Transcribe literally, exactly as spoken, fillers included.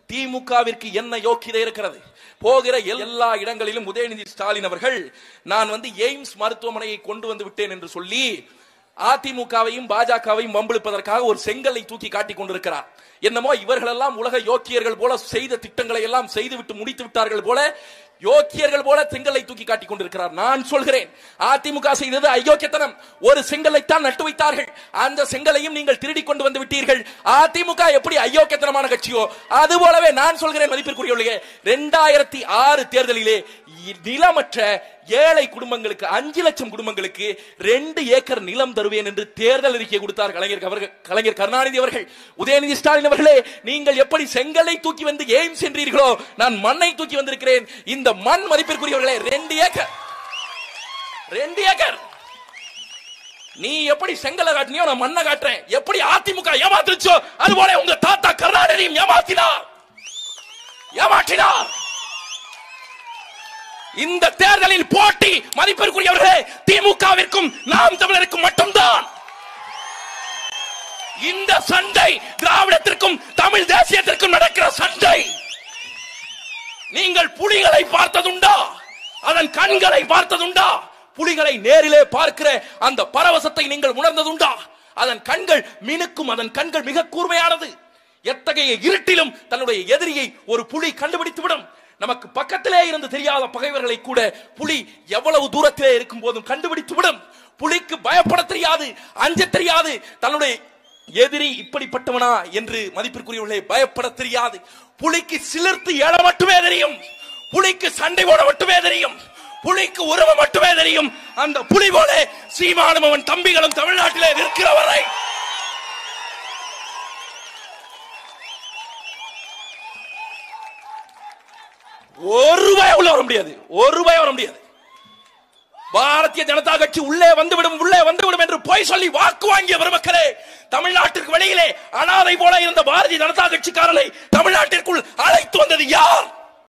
திமுகவிற்கு என்ன யோக்கியதை இருக்கிறது? போகிற எல்லா இடங்களிலும் உதயநிதி ஸ்டாலின் அவர்கள் நான் வந்து எய்ம்ஸ் மருத்துவமனையை கொண்டு வந்து விட்டேன் என்று சொல்லி அதிமுகவையும் பாஜகவையும் வம்பிழுப்பதற்காக ஒரு செங்கலை தூக்கி காட்டிக் கொண்டிருக்கிறார். என்னமோ இவர்கள் எல்லாம் உலக யோக்கியர்கள் போல செய்த திட்டங்களை எல்லாம் செய்துவிட்டு முடித்து விட்டார்கள் போல, யோக்கியர்கள் போல செங்கலை தூக்கி காட்டிக் கொண்டிருக்கிறார். நான் சொல்கிறேன், அதிமுக செய்தது அயோக்கியத்தனம். ஒரு செங்கலைத்தான் நட்டு வைத்தார்கள், அந்த செங்கலையும் நீங்கள் திருடி கொண்டு வந்து விட்டீர்கள். அதிமுக எப்படி அயோக்கியத்தனமான கட்சியோ அது போலவே நான் சொல்கிறேன் மதிப்பிற்குரியவர்களே, இரண்டாயிரத்தி ஆறு தேர்தலிலே நிலமற்ற ஏழை குடும்பங்களுக்கு, அஞ்சு லட்சம் குடும்பங்களுக்கு ரெண்டு ஏக்கர் நிலம் தருவேன் என்று தேர்தல் அறிக்கை கொடுத்தார் கலைஞர் கலைஞர் கருணாநிதி அவர்கள். உதயநிதி ஸ்டாலின் அவர்களே, நீங்கள் எப்படி செங்கலை தூக்கி வந்து எய்ம்ஸ் சென்றீர்களோ, நான் மண்ணை தூக்கி வந்திருக்கிறேன். இந்த மண் மதிப்பிற்குரியவர்களே ரெண்டு ஏக்கர் ரெண்டு ஏக்கர் நீ எப்படி செங்கலை காட்டினியோ நான் மண்ணை காட்டுறேன். எப்படி அதிமுக ஏமாத்துச்சோ அது போல உங்க தாத்தா கருணாநிதியும் ஏமாத்தினார் ஏமாற்றினார். இந்த தேர்தலில் போட்டி மதிப்பிற்குரியவர்களே திமுகவிற்கும் நாம் தமிழருக்கும் மட்டும்தான். இந்த சண்டை திராவிடத்திற்கும் தமிழ் தேசியத்திற்கும் நடக்கிற சண்டை. நீங்கள் புலிகளை பார்த்ததுண்டா? அதன் கண்களை பார்த்ததுண்டா? புலிகளை நேரிலே பார்க்கிற அந்த பரவசத்தை நீங்கள் உணர்ந்ததுண்டா? அதன் கண்கள் மினுக்கும், அதன் கண்கள் மிக கூர்மையானது. எத்தகைய இருட்டிலும் தன்னுடைய எதிரியை ஒரு புலி கண்டுபிடித்து விடும். நமக்கு பக்கத்திலே இருந்து தெரியாத பகைவர்களை கூட புலி எவ்வளவு தூரத்திலே இருக்கும் போதும் கண்டுபிடித்து விடும். புலிக்கு பயப்பட தெரியாது, அஞ்ச தெரியாது. தன்னுடைய எதிரி இப்படிப்பட்டவனா என்று மதிப்பிற்குரியவர்களே பயப்பட தெரியாது. புலிக்கு சிலிர்த்து எழ மட்டுமே தெரியும், புலிக்கு சண்டை போட மட்டுமே தெரியும், புலிக்கு உறவு மட்டுமே தெரியும். அந்த புலி போல சீமானும் அவன் தம்பிகளும் தமிழ்நாட்டிலே நிற்கிற வரை ஒரு ரூபாய் உள்ள வர முடியாது, ஒரு ரூபாய் வர முடியாது. பாரதிய ஜனதா கட்சி உள்ளே வந்துவிடும் உள்ளே வந்துவிடும் என்று போய் சொல்லி வாக்கு வாங்கிய பெருமக்களே, தமிழ்நாட்டிற்கு வெளியிலே அனாதை போல இருந்த பாரதிய ஜனதா கட்சிக்காரனை தமிழ்நாட்டிற்குள் அழைத்து வந்தது யார்?